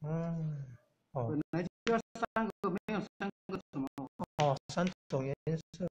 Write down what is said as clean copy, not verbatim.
嗯，哦本来就要三个，没有三个怎么？ 哦，3种颜色，